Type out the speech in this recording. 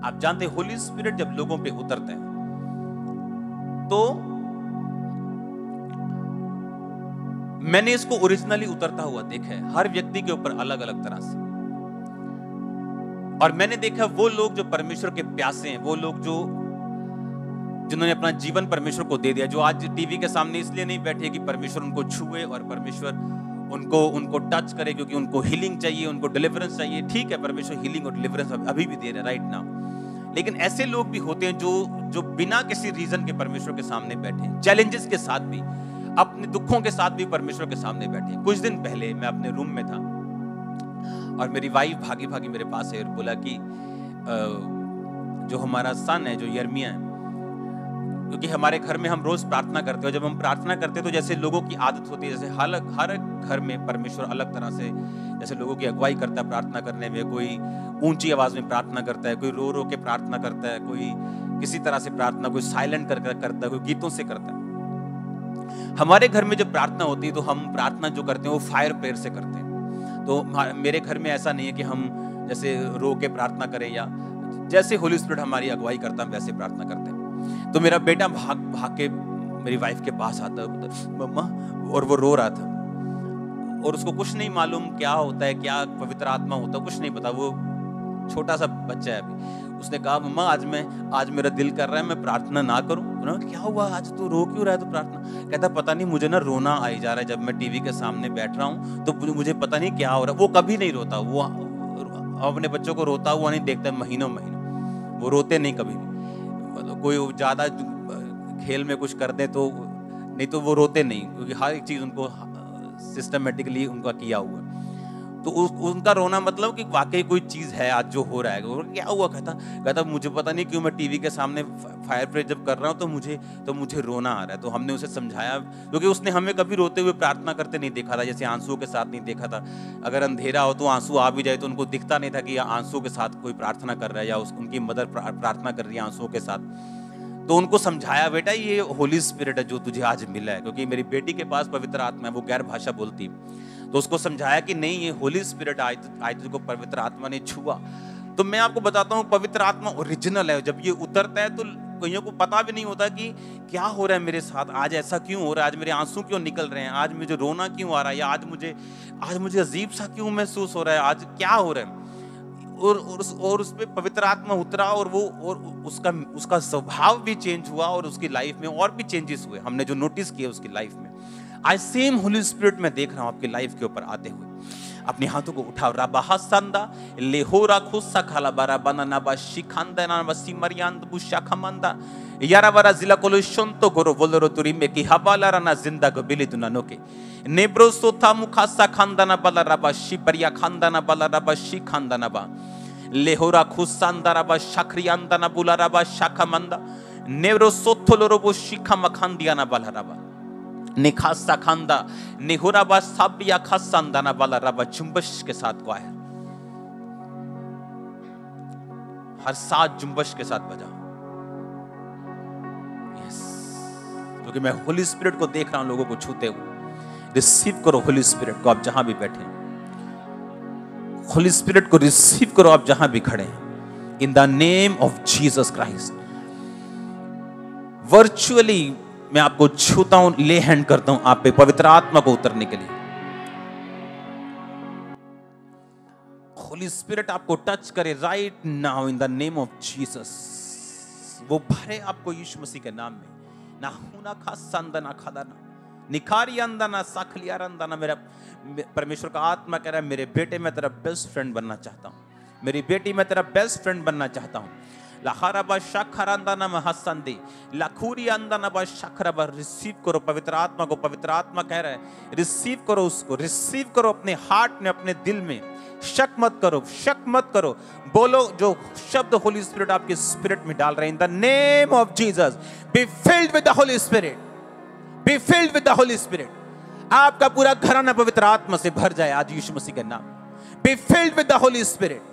आप जानते हैं होली स्पिरिट जब लोगों पे उतरते हैं तो मैंने इसको ओरिजिनली उतरता हुआ देखा है हर व्यक्ति के ऊपर अलग अलग तरह से। और मैंने देखा वो लोग जो परमेश्वर के प्यासे हैं, वो लोग जो जिन्होंने अपना जीवन परमेश्वर को दे दिया, जो आज टीवी के सामने इसलिए नहीं बैठे कि परमेश्वर उनको छुए और परमेश्वर उनको टच करे, क्योंकि उनको हीलिंग चाहिए, उनको डिलीवरेंस चाहिए। ठीक है, परमेश्वर हीलिंग और डिलीवरेंस अभी भी दे रहे हैं राइट नाउ, लेकिन ऐसे लोग भी होते हैं जो बिना किसी रीजन के परमेश्वर के सामने बैठे, चैलेंजेस के साथ भी, अपने दुखों के साथ भी परमेश्वर के सामने बैठे। कुछ दिन पहले मैं अपने रूम में था और मेरी वाइफ भागी भागी मेरे पास है और बोला कि जो हमारा सन है, जो यर्मिया है, क्योंकि हमारे घर में हम रोज प्रार्थना करते हैं, जब हम प्रार्थना करते हैं तो जैसे लोगों की आदत होती है, जैसे हर घर में परमेश्वर अलग तरह से जैसे लोगों की अगुवाई करता है प्रार्थना करने में। कोई ऊंची आवाज में प्रार्थना करता है, कोई रो रो के प्रार्थना करता है, कोई किसी तरह से प्रार्थना, कोई साइलेंट करता है, कोई गीतों से करता है। हमारे घर में जब प्रार्थना होती है तो हम प्रार्थना जो करते हैं वो फायर प्रेयर से करते हैं। तो मेरे घर में ऐसा नहीं है कि हम जैसे रो के प्रार्थना करें, या जैसे होली स्पिरिट हमारी अगुवाई करता है वैसे प्रार्थना करते हैं। तो मेरा बेटा भाग के मेरी वाइफ के पास आता है, मम्मा, और वो रो रहा था और उसको कुछ नहीं मालूम क्या होता है, क्या पवित्र आत्मा होता है, कुछ नहीं पता, वो छोटा सा बच्चा है अभी। उसने कहा मम्मा आज मेरा दिल कर रहा है मैं प्रार्थना ना करूं। क्या हुआ, आज तू रो क्यों रहा है, तो प्रार्थना। कहता पता नहीं मुझे ना रोना आई जा रहा है, जब मैं टीवी के सामने बैठ रहा हूं तो मुझे पता नहीं क्या हो रहा है। वो कभी नहीं रोता, वो अपने बच्चों को रोता हुआ नहीं देखता महीनों, वो रोते नहीं कभी भी। मतलब कोई ज्यादा खेल में कुछ कर दे तो, नहीं तो वो रोते नहीं, क्योंकि हर एक चीज उनको सिस्टमेटिकली उनका किया हुआ। तो उनका रोना मतलब कि वाकई कोई चीज है आज जो हो रहा है। क्या हुआ, कहता मुझे पता नहीं क्यों मैं टीवी के सामने फायर प्रेयर जब कर रहा हूँ तो मुझे रोना आ रहा है। तो हमने उसे समझाया, क्योंकि उसने हमें कभी रोते हुए प्रार्थना करते नहीं देखा था, जैसे आंसुओं के साथ नहीं देखा था। अगर अंधेरा हो तो आंसू आ भी जाए तो उनको दिखता नहीं था कि आंसुओं के साथ कोई प्रार्थना कर रहा है या उनकी मदर प्रार्थना कर रही है आंसुओं के साथ। तो उनको समझाया, बेटा ये होली स्पिरिट है जो तुझे आज मिला है, क्योंकि मेरी बेटी के पास पवित्र आत्मा है, वो गैर भाषा बोलती है। तो उसको समझाया कि नहीं, ये होली स्पिरिट आज तुझको पवित्र आत्मा ने छुआ। तो मैं आपको बताता हूँ, पवित्र आत्मा ओरिजिनल है। जब ये उतरता है तो कईयों को पता भी नहीं होता कि क्या हो रहा है मेरे साथ, आज ऐसा क्यों हो रहा है, आज मेरे आंसू क्यों निकल रहे हैं, आज मुझे रोना क्यों आ रहा है, या आज मुझे अजीब सा क्यों महसूस हो रहा है, आज क्या हो रहा है। और उस पे पवित्र आत्मा उतरा और उसका स्वभाव भी चेंज हुआ और उसकी लाइफ में और भी चेंजेस हुए, हमने जो नोटिस किए उसकी लाइफ में। आज सेम होली स्पिरिट में देख रहा हूं आपकी लाइफ के ऊपर आते हुए। अपने हाथों को उठाओ, राबाहा संदा लेहोरा खुस्सा खाला बारा बनाना बा शिखांदा ना बसी मरियांद बुशा खमंदा यारा बारा जिला कोलो शंतो गोरो बोलरो तुरी में की हवाला रना जिंदा को बिली दुनानो के नेब्रो सोथा मुखासा खांदाना बाला राबा शिबरिया खांदाना बाला राबा शिखांदाना बा लेहोरा खुस्सांदा राबा शक्रियांदा ना बुला राबा शाखमंदा नेब्रो सोथोलोरो बो शिखा मखांदिया ना बाला राबा निखासा खांदा निहुराबा साबिया खासांदाना वाला रबा जुम्बश के साथ क्वायर, हर साथ जुम्बश के साथ बजा। यस, क्योंकि मैं होली स्पिरिट को देख रहा हूं लोगों को छूते हुए। रिसीव करो होली स्पिरिट को, आप जहां भी बैठे, होली स्पिरिट को रिसीव करो आप जहां भी खड़े हैं, in the name of Jesus Christ. Virtually मैं आपको छूता हूं, ले हैंड करता हूं आप पे पवित्र आत्मा को उतरने के लिए। होली स्पिरिट आपको टच करे right now in the name of Jesus. वो भरे आपको यीशु मसीह के नाम में। ना हुना खासंदना खादाना निखारी अंदना साखलिया अंदना। मेरा परमेश्वर का आत्मा कह रहा है, मेरे बेटे मैं तेरा बेस्ट फ्रेंड बनना चाहता हूं, मेरी बेटी मैं तेरा बेस्ट फ्रेंड बनना चाहता हूं। लखरबा शखरंदना महसंदी लखूरी अंदना शखरबा। रिसीव करो पवित्र आत्मा को। पवित्र आत्मा कह रहा है रिसीव करो उसको, रिसीव करो अपने हार्ट में, अपने दिल में। शक मत करो, शक मत करो। बोलो जो शब्द होली स्पिरिट आपके स्पिरिट में डाल रहे हैं, in the name of Jesus be filled with the holy spirit, be filled with the holy spirit. आपका पूरा घराना पवित्र आत्मा से भर जाए आज यीशु मसीह के नाम। Be filled with the holy spirit.